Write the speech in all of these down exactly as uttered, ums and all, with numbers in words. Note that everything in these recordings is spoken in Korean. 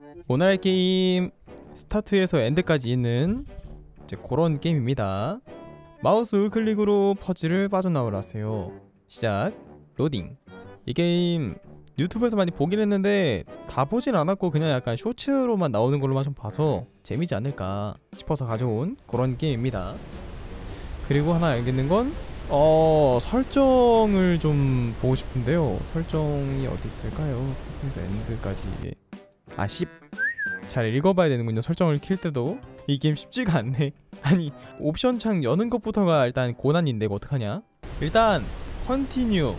오늘 할 게임 스타트에서 엔드까지 있는 이제 그런 게임입니다. 마우스 우클릭으로 퍼즐을 빠져나오라 하세요. 시작. 로딩. 이 게임 유튜브에서 많이 보긴 했는데 다 보진 않았고 그냥 약간 쇼츠로만 나오는 걸로만 좀 봐서 재미지 않을까 싶어서 가져온 그런 게임입니다. 그리고 하나 알겠는 건 어... 설정을 좀 보고 싶은데요. 설정이 어디 있을까요? 스타트에서 엔드까지. 아 십. 잘 읽어봐야 되는군요. 설정을 킬 때도. 이 게임 쉽지가 않네. 아니 옵션 창 여는 것부터가 일단 고난인데 이거 어떡하냐. 일단 컨티뉴.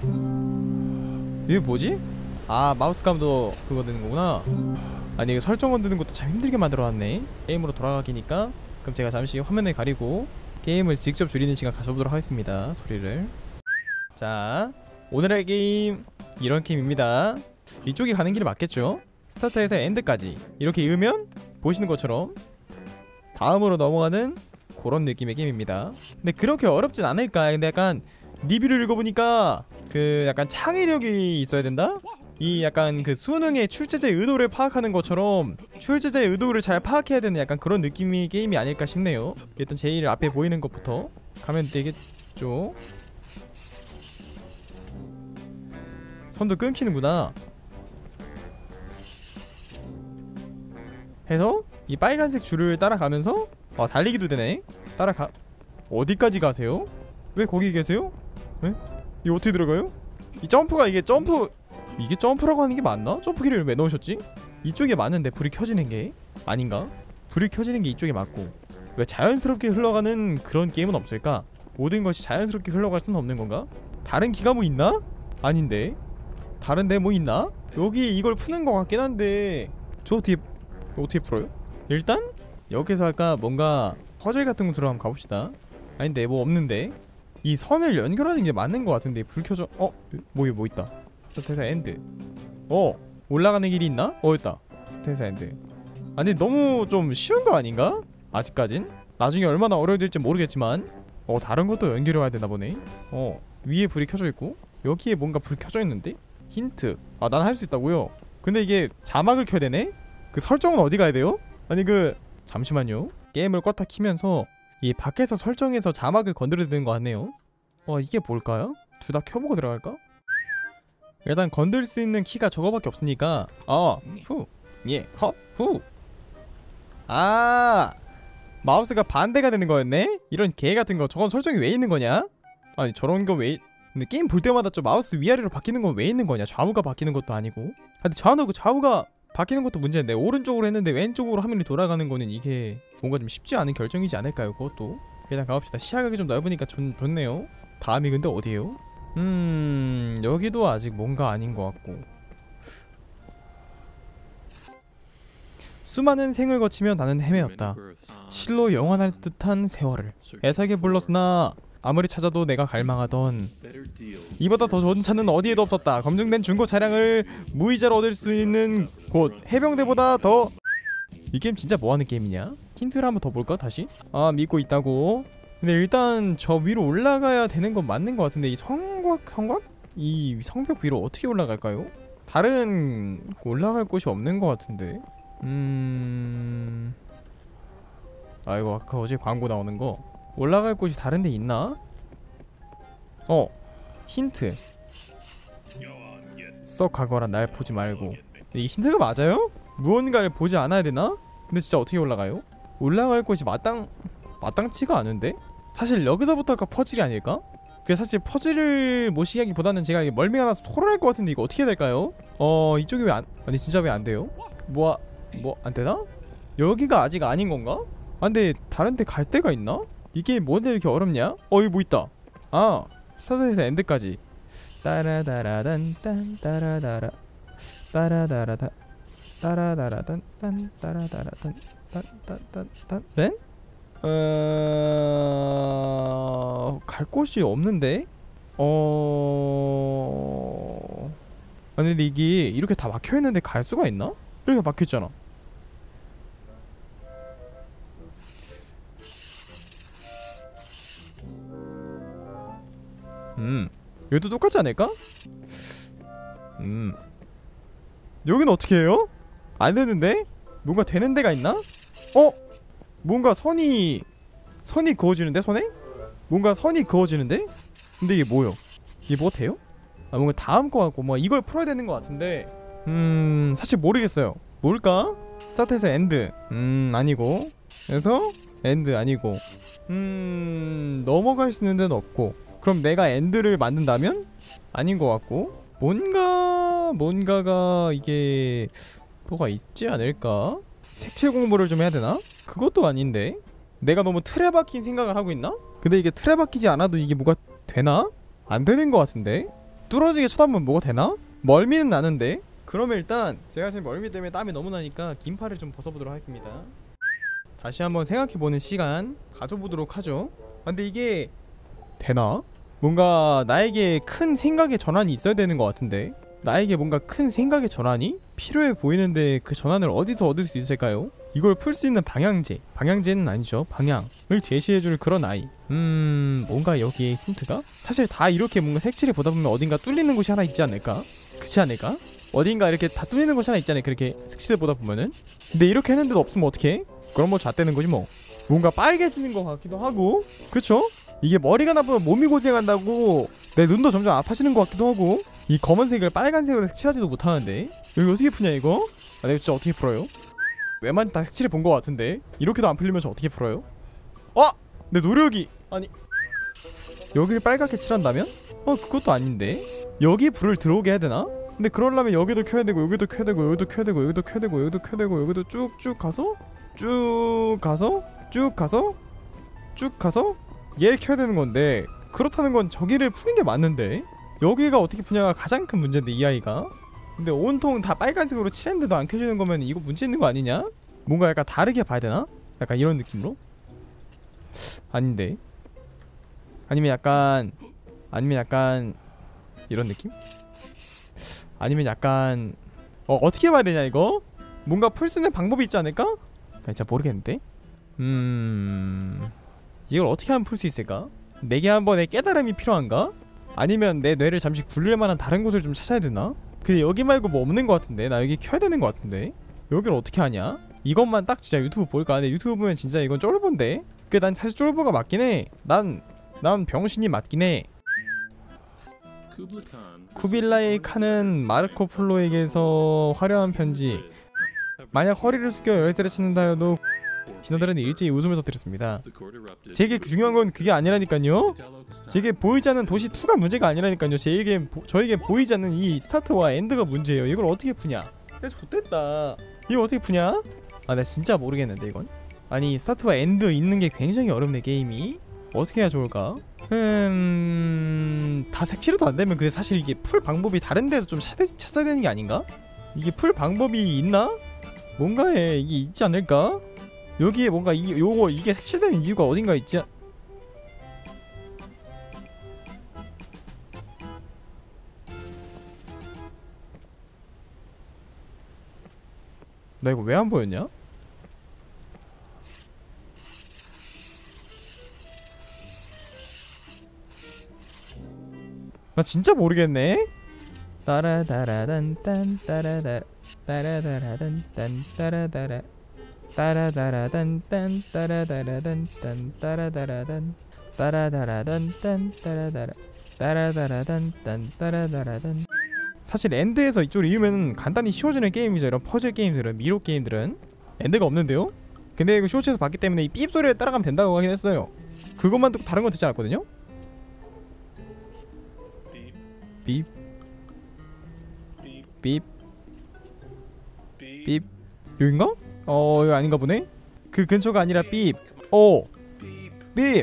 이게 뭐지? 아 마우스감도 그거 되는 거구나. 아니 이거 설정 건드는 것도 참 힘들게 만들어놨네. 게임으로 돌아가기니까. 그럼 제가 잠시 화면을 가리고 게임을 직접 줄이는 시간 가져보도록 하겠습니다. 소리를. 자 오늘의 게임 이런 게임입니다. 이쪽이 가는 길이 맞겠죠? 스타트에서 엔드까지 이렇게 읽으면 보시는 것처럼 다음으로 넘어가는 그런 느낌의 게임입니다. 근데 그렇게 어렵진 않을까. 근데 약간 리뷰를 읽어보니까 그 약간 창의력이 있어야 된다? 이 약간 그 수능의 출제자의 의도를 파악하는 것처럼 출제자의 의도를 잘 파악해야 되는 약간 그런 느낌의 게임이 아닐까 싶네요. 일단 제일 앞에 보이는 것부터 가면 되겠죠? 선도 끊기는구나. 해서 이 빨간색 줄을 따라가면서 아 달리기도 되네. 따라가... 어디까지 가세요? 왜 거기 계세요? 에? 이거 어떻게 들어가요? 이 점프가 이게 점프... 이게 점프라고 하는 게 맞나? 점프키를 왜 넣으셨지? 이쪽에 맞는데 불이 켜지는 게 아닌가? 불이 켜지는 게 이쪽에 맞고 왜 자연스럽게 흘러가는 그런 게임은 없을까? 모든 것이 자연스럽게 흘러갈 수는 없는 건가? 다른 기가 뭐 있나? 아닌데 다른데 뭐 있나? 여기 이걸 푸는 것 같긴 한데 저 어떻게 어떻게 풀어요? 일단 여기서 아까 뭔가 퍼즐 같은 곳으로 한번 가봅시다. 아닌데 뭐 없는데 이 선을 연결하는 게 맞는 것 같은데 불 켜져... 어? 뭐 뭐 있다. 스타트에서 엔드. 어? 올라가는 길이 있나? 어 있다. 스타트에서 엔드. 아니 너무 좀 쉬운 거 아닌가? 아직까진? 나중에 얼마나 어려워질지 모르겠지만 어 다른 것도 연결해야 되나 보네. 어 위에 불이 켜져 있고 여기에 뭔가 불 켜져 있는데? 힌트. 아 난 할 수 있다고요? 근데 이게 자막을 켜야 되네? 그 설정은 어디 가야 돼요? 아니 그... 잠시만요. 게임을 껐다 키면서 이 밖에서 설정에서 자막을 건드려야 되는 거 같네요. 어 이게 뭘까요? 둘 다 켜보고 들어갈까? 일단 건들 수 있는 키가 저거밖에 없으니까 어! 후! 예! 헛! 후! 아! 마우스가 반대가 되는 거였네? 이런 개같은 거 저건 설정이 왜 있는 거냐? 아니 저런 거 왜... 근데 게임 볼 때마다 저 마우스 위아래로 바뀌는 건 왜 있는 거냐? 좌우가 바뀌는 것도 아니고. 근데 좌우, 좌우가 바뀌는 것도 문제인데 오른쪽으로 했는데 왼쪽으로 화면이 돌아가는 거는 이게 뭔가 좀 쉽지 않은 결정이지 않을까요? 그것도. 일단 가봅시다. 시야각이 좀 넓으니까 좋, 좋네요. 다음이 근데 어디에요? 음... 여기도 아직 뭔가 아닌 것 같고. 수많은 생을 거치며 나는 헤매었다. 실로 영원할 듯한 세월을 애타게 불렀으나 아무리 찾아도 내가 갈망하던 이보다 더 좋은 차는 어디에도 없었다. 검증된 중고 차량을 무이자로 얻을 수 있는 곳 해병대보다 더... 이 게임 진짜 뭐하는 게임이냐? 힌트를 한번 더 볼까 다시? 아 믿고 있다고? 근데 일단 저 위로 올라가야 되는 건 맞는 것 같은데 이 성곽... 성곽? 이 성벽 위로 어떻게 올라갈까요? 다른 올라갈 곳이 없는 것 같은데. 음... 아 이거 아까 어제 광고 나오는 거 올라갈 곳이 다른 데 있나? 어! 힌트. 썩 가거라 날 보지 말고. 이게 힌트가 맞아요? 무언가를 보지 않아야 되나? 근데 진짜 어떻게 올라가요? 올라갈 곳이 마땅... 마땅치가 않은데? 사실 여기서부터가 퍼즐이 아닐까? 그 사실 퍼즐을 모시기보다는 제가 이게 멀미가 나서 토를 할 것 같은데 이거 어떻게 해야 될까요? 어... 이쪽이 왜 안... 아니 진짜 왜 안 돼요? 뭐... 뭐... 안 되나? 여기가 아직 아닌 건가? 아 근데 다른 데 갈 데가 있나? 이게 뭔데 이렇게 어렵냐? 어 여기 뭐 있다. 아 스타트에서 엔드까지. 따라다라단 딴 따라다라 따라다라단 따라다라단 딴 따라다라단 딴딴딴딴 네? 어... 갈 곳이 없는데? 어... 아니 근데 이게 이렇게 다 막혀있는데 갈 수가 있나? 이렇게 막혀있잖아. 음 여기도 똑같지 않을까? 음 여기는 어떻게 해요? 안 되는데? 뭔가 되는 데가 있나? 어? 뭔가 선이 선이 그어지는데 선에? 뭔가 선이 그어지는데? 근데 이게 뭐요? 이게 뭐 돼요? 아 뭔가 다음 거 같고 뭐 이걸 풀어야 되는 거 같은데 음 사실 모르겠어요. 뭘까? 스타트에서 엔드 음 아니고 그래서 엔드 아니고 음 넘어갈 수 있는 데는 없고 그럼 내가 엔드를 만든다면? 아닌 것 같고 뭔가 뭔가가 이게 뭐가 있지 않을까? 색칠 공부를 좀 해야 되나? 그것도 아닌데 내가 너무 틀에 박힌 생각을 하고 있나? 근데 이게 틀에 박히지 않아도 이게 뭐가 되나? 안 되는 것 같은데? 뚫어지게 쳐다보면 뭐가 되나? 멀미는 나는데? 그러면 일단 제가 지금 멀미 때문에 땀이 너무 나니까 긴팔을 좀 벗어보도록 하겠습니다. 다시 한번 생각해보는 시간 가져보도록 하죠. 아, 근데 이게 되나? 뭔가 나에게 큰 생각의 전환이 있어야 되는 것 같은데 나에게 뭔가 큰 생각의 전환이 필요해 보이는데 그 전환을 어디서 얻을 수 있을까요? 이걸 풀 수 있는 방향제 방향제는 아니죠. 방향을 제시해줄 그런 아이. 음... 뭔가 여기에 힌트가? 사실 다 이렇게 뭔가 색칠을 보다 보면 어딘가 뚫리는 곳이 하나 있지 않을까? 그렇지 않을까? 어딘가 이렇게 다 뚫리는 곳이 하나 있잖아요. 그렇게 색칠을 보다 보면은. 근데 이렇게 했는데도 없으면 어떡해? 그럼 뭐 잣대는 거지 뭐. 뭔가 빨개지는 것 같기도 하고 그쵸? 이게 머리가 나쁘면 몸이 고생한다고 내 눈도 점점 아파지는 것 같기도 하고 이 검은색을 빨간색으로 색칠하지도 못하는데 여기 어떻게 푸냐 이거? 아 내가 진짜 어떻게 풀어요? 웬만히 다 색칠해 본 것 같은데 이렇게도 안 풀리면 저 어떻게 풀어요? 아! 내 노력이! 아니 여기를 빨갛게 칠한다면? 어 그것도 아닌데 여기 불을 들어오게 해야 되나? 근데 그러려면 여기도 켜야 되고 여기도 켜야 되고 여기도 켜야 되고 여기도 켜야 되고 여기도 켜야 되고 여기도 쭉쭉 가서 쭉 가서 쭉 가서 쭉 가서 얘를 켜야 되는 건데 그렇다는 건 저기를 푸는 게 맞는데 여기가 어떻게 푸냐가 가장 큰 문제인데 이 아이가. 근데 온통 다 빨간색으로 칠했는데도 안 켜지는 거면 이거 문제 있는 거 아니냐? 뭔가 약간 다르게 봐야 되나? 약간 이런 느낌으로? 아닌데 아니면 약간 아니면 약간 이런 느낌? 아니면 약간 어 어떻게 봐야 되냐 이거? 뭔가 풀 수 있는 방법이 있지 않을까? 아, 진짜 모르겠는데? 음... 이걸 어떻게 하면 풀 수 있을까? 내게 한 번의 깨달음이 필요한가? 아니면 내 뇌를 잠시 굴릴 만한 다른 곳을 좀 찾아야 되나? 근데 여기 말고 뭐 없는 것 같은데? 나 여기 켜야 되는 것 같은데? 여기를 어떻게 하냐? 이것만 딱 진짜 유튜브 볼까? 근데 유튜브 보면 진짜 이건 쫄보인데? 그 난 사실 쫄보가 맞긴 해. 난, 난 병신이 맞긴 해. 쿠빌라이 칸은 마르코 폴로에게서 화려한 편지. 만약 허리를 숙여 열쇠를 찾는다 해도 신하들은 일제히 웃음을 터뜨렸습니다. 제게 중요한 건 그게 아니라니까요. 제게 보이지 않는 도시 이가 문제가 아니라니까요. 제게 저에게 보이지 않는 이 스타트와 엔드가 문제예요. 이걸 어떻게 푸냐? 야 좋댔다. 이거 어떻게 푸냐? 아 나 진짜 모르겠는데 이건. 아니 스타트와 엔드 있는 게 굉장히 어렵네 게임이. 어떻게 해야 좋을까? 음... 다 색칠해도 안 되면 그게 사실 이게 풀 방법이 다른 데서 좀 찾아, 찾아야 되는 게 아닌가? 이게 풀 방법이 있나? 뭔가에 이게 있지 않을까? 여기에 뭔가 이 요거 이게 색칠되는 이유가 어딘가 있지? 나 이거 왜 안 보였냐? 나 진짜 모르겠네. 따라다라단딴 따라다라 따라다라단딴 따라다라 따라다라단딴 따라다라단딴 따라다라단 따라다라단딴 따라다라 따라다라단딴 따라다라단. 사실 엔드에서 이쪽으로 이으면 간단히 쉬워지는 게임이죠. 이런 퍼즐 게임들은, 미로 게임들은 엔드가 없는데요? 근데 이거 쇼츠에서 봤기 때문에 이 삐입 소리를 따라가면 된다고 하긴 했어요. 그것만 듣고 다른 건 듣지 않았거든요? 삐 삐 삐 여긴가? 어 여기 아닌가 보네? 그 근처가 아니라 삐 어 삐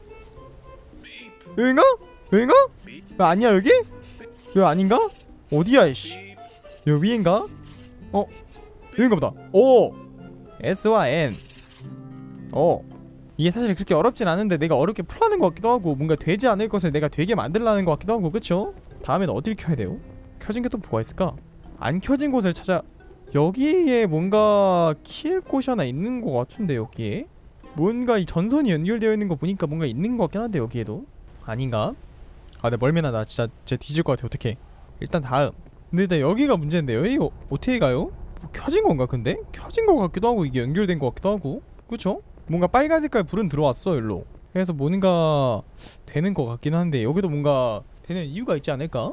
여긴가? 여긴가? 왜 아니야 여기? 여기 아닌가? 어디야 이씨 여기 위인가? 어 여긴가 보다. 오 S와 N. 어 이게 사실 그렇게 어렵진 않은데 내가 어렵게 풀라는 것 같기도 하고 뭔가 되지 않을 것을 내가 되게 만들라는 것 같기도 하고 그쵸? 다음엔 어딜 켜야 돼요? 켜진 게 또 뭐가 있을까? 안 켜진 곳을 찾아. 여기에 뭔가 키일 곳이 하나 있는 것 같은데 여기에? 뭔가 이 전선이 연결되어 있는 거 보니까 뭔가 있는 것 같긴 한데 여기에도? 아닌가? 아 내 멀미나 나 진짜 진짜 뒤질 것 같아. 어떡해. 일단 다음. 근데 일단 여기가 문제인데 여기 어떻게 가요? 뭐 켜진 건가 근데? 켜진 거 같기도 하고 이게 연결된 거 같기도 하고 그쵸? 뭔가 빨간 색깔 불은 들어왔어 일로. 그래서 뭔가 되는 거 같긴 한데 여기도 뭔가 되는 이유가 있지 않을까?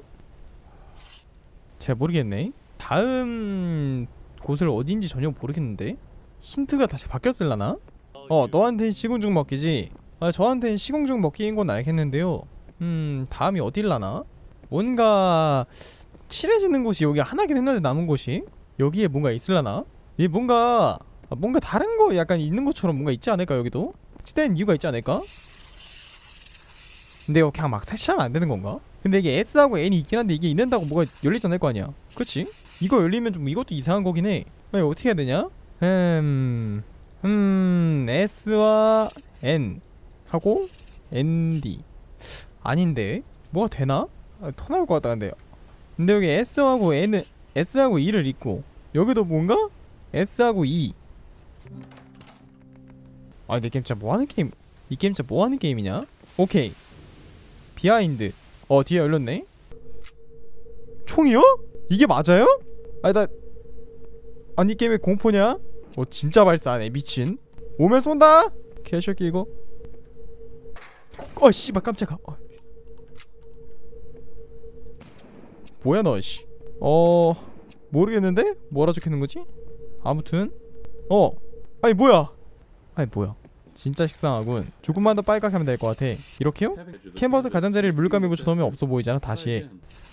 잘 모르겠네. 다음 곳을 어딘지 전혀 모르겠는데 힌트가 다시 바뀌었을라나? 어 너한텐 시궁죽 먹기지? 아 저한텐 시궁죽 먹기인 건 알겠는데요 음 다음이 어딜라나? 뭔가 칠해지는 곳이 여기 하나긴 했는데 남은 곳이? 여기에 뭔가 있을라나? 이 뭔가 아, 뭔가 다른 거 약간 있는 것처럼 뭔가 있지 않을까 여기도? 칠된 이유가 있지 않을까? 근데 이거 그냥 막 색칠하면 안 되는 건가? 근데 이게 S하고 N이 있긴 한데 이게 있는다고 뭐가 열리지 않을 거 아니야 그치? 이거 열리면 좀 이것도 이상한 거긴 해. 아니 어떻게 해야 되냐? 음... 음... S와 N 하고 엔디 아닌데? 뭐가 되나? 아, 토 나올 것 같다 근데 근데 여기 S하고 N은 S하고 E를 있고 여기도 뭔가? S하고 E 아 근데 이 게임 진짜 뭐하는 게임 이 게임 진짜 뭐하는 게임이냐? 오케이 비하인드 어 뒤에 열렸네 총이요? 이게 맞아요? 아니 나 아니 이 게임에 공포냐? 어 진짜 발사하네 미친 오면 쏜다? 개새끼 이거 어 씨발 깜짝아 어. 뭐야 너 씨 어 모르겠는데? 뭐라 적혀있는거지? 아무튼 어 아니 뭐야 아니 뭐야 진짜 식상하군 조금만 더 빨갛게 하면 될 것 같아 이렇게요? 캔버스 가장자리를 물감에 묻혀놓으면 없어 보이잖아 다시 해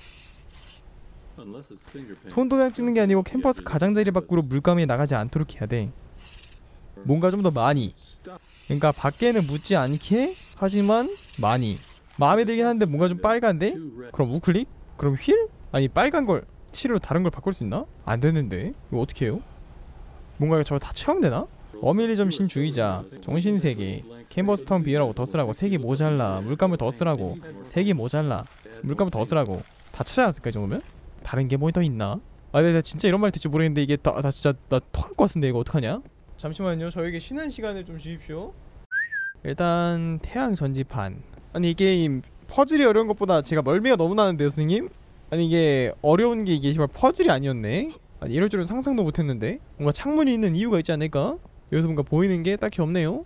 손도장 찍는 게 아니고 캔버스 가장자리 밖으로 물감이 나가지 않도록 해야 돼 뭔가 좀 더 많이 그러니까 밖에는 묻지 않게 하지만 많이 마음에 들긴 한데 뭔가 좀 빨간데? 그럼 우클릭? 그럼 휠? 아니 빨간 걸 칠로 다른 걸 바꿀 수 있나? 안 되는데 이거 어떻게 해요? 뭔가 저거 다 체험되나? 어밀리즘 신주의자 정신세계 캔버스 턴 비율하고 더 쓰라고 세 개 모자라 물감을 더 쓰라고 세 개 모자라 물감을 더 쓰라고 다 찾아놨을까 이 정도면? 다른 게 뭐 더 있나? 아 내가 진짜 이런 말 될지 모르겠는데 이게 다, 다 진짜 나 토할 것 같은데 이거 어떡하냐? 잠시만요 저에게 쉬는 시간을 좀 주십시오 일단 태양 전지판 아니 이 게임 퍼즐이 어려운 것보다 제가 멀미가 너무 나는데요 스님? 아니 이게 어려운 게 이게 정말 퍼즐이 아니었네? 아니 이럴 줄은 상상도 못했는데 뭔가 창문이 있는 이유가 있지 않을까? 여기서 뭔가 보이는 게 딱히 없네요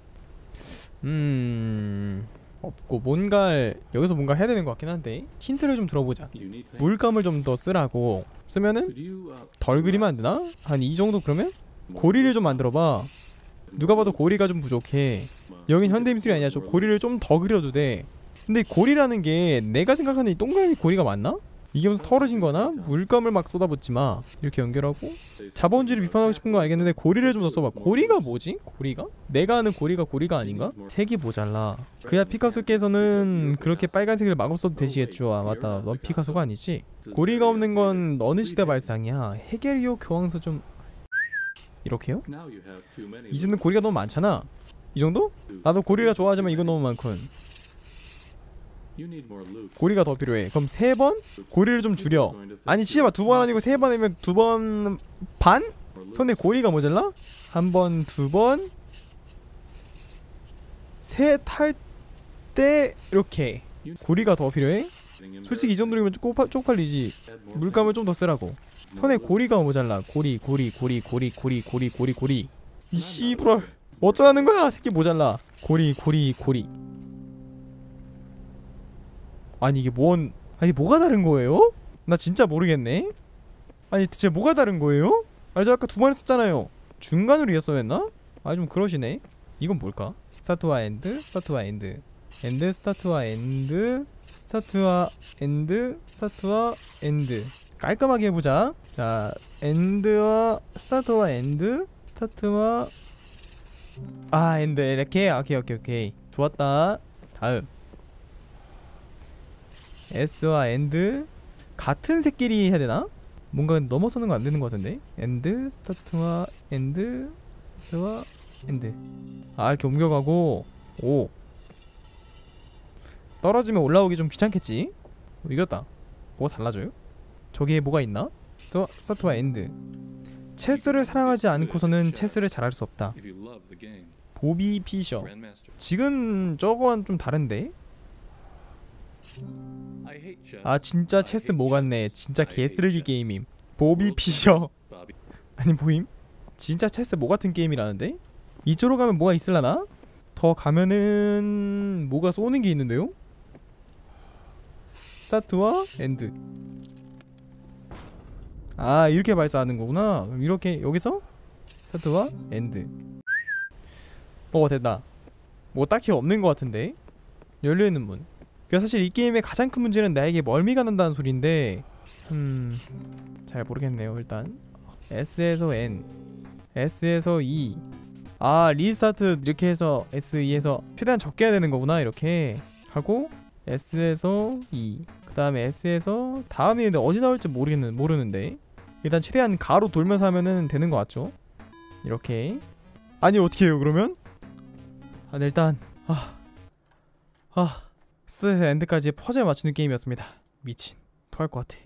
음... 없고 뭔가 여기서 뭔가 해야 되는 것 같긴 한데 힌트를 좀 들어보자 물감을 좀 더 쓰라고 쓰면은 덜 그리면 안 되나? 한 이 정도 그러면? 고리를 좀 만들어봐 누가 봐도 고리가 좀 부족해 여긴 현대미술이 아니야 저 고리를 좀 더 그려도 돼 근데 고리라는 게 내가 생각하는 이 동그라미 고리가 맞나? 이게 무슨 털어진 거나? 물감을 막 쏟아붓지 마 이렇게 연결하고 자본주의를 비판하고 싶은 건 알겠는데 고리를 좀 더 써봐 고리가 뭐지? 고리가? 내가 아는 고리가 고리가 아닌가? 색이 모자라 그야 피카소께서는 그렇게 빨간색을 마구 써도 되시겠죠 아 맞다 넌 피카소가 아니지? 고리가 없는 건 어느 시대 발상이야 헤게리오 교황서 좀 이렇게요? 이제는 고리가 너무 많잖아 이 정도? 나도 고리가 좋아하지만 이건 너무 많군 고리가 더 필요해 그럼 세 번? 고리를 좀 줄여 아니 치해봐 두 번 아니고 세 번이면 두 번 반? 손에 고리가 모자라? 한 번, 두 번 셋 할 때 이렇게 고리가 더 필요해? 솔직히 이 정도면 쪽팔, 쪽팔리지 물감을 좀 더 쓰라고 손에 고리가 모자라 고리 고리 고리 고리 고리 고리 고리 고리 이 씨부럴 어쩌라는 거야 새끼 모자라 고리 고리 고리 아니 이게 뭔 아니 뭐가 다른 거예요? 나 진짜 모르겠네 아니 대체 뭐가 다른 거예요? 아니 저 아까 두 번 했었잖아요 중간으로 이었어야 했나? 아 좀 그러시네 이건 뭘까? 스타트와 엔드 스타트와 엔드 엔드 스타트와 엔드 스타트와 엔드 스타트와 엔드 깔끔하게 해보자 자 엔드와 스타트와 엔드 스타트와 아 엔드 이렇게 오케이 오케이 오케이 좋았다 다음 S와 엔드 같은 새끼리 해야 되나? 뭔가 넘어서는 거 안 되는 거 같은데? 엔드 스타트와 엔드 스타트와 엔드 아 이렇게 옮겨가고 오 떨어지면 올라오기 좀 귀찮겠지? 어, 이겼다 뭐가 달라져요? 저기에 뭐가 있나? 저 스타트와 엔드 체스를 사랑하지 않고서는 체스를 잘할 수 없다 보비 피셔 지금 저건 좀 다른데? 아 진짜 체스 뭐 같네 진짜 개쓰레기 게임임 보비 피셔 아니 뭐임? 진짜 체스 뭐 같은 게임이라는데? 이쪽으로 가면 뭐가 있을라나? 더 가면은 뭐가 쏘는 게 있는데요? 스타트와 엔드. 아 이렇게 발사하는 거구나. 그럼 이렇게 여기서 스타트와 엔드. 어 됐다. 뭐 딱히 없는 것 같은데? 열려있는 문. 그 사실 이 게임의 가장 큰 문제는 나에게 멀미가 난다는 소리인데 음... 잘 모르겠네요. 일단 S에서 N, S에서 E. 아 리스타트 이렇게 해서 에스 이에서 최대한 적게 해야 되는 거구나. 이렇게 하고 S에서 E, 그 다음에 S에서 다음이 어디 나올지 모르겠는, 모르는데 일단 최대한 가로 돌면서 하면은 되는 거 같죠? 이렇게. 아니 어떻게 해요 그러면? 아 네, 일단 아... 아... 스타트에서 엔드까지 퍼즐 맞추는 게임이었습니다. 미친 토할 것 같아.